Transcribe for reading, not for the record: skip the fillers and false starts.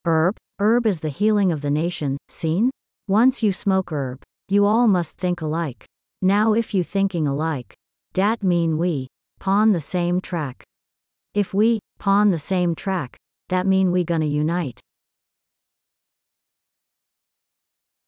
Herb is the healing of the nation, seen? Once you smoke herb, you all must think alike. Now if you thinking alike, dat mean we, pawn the same track. If we, pawn the same track, that mean we gonna unite.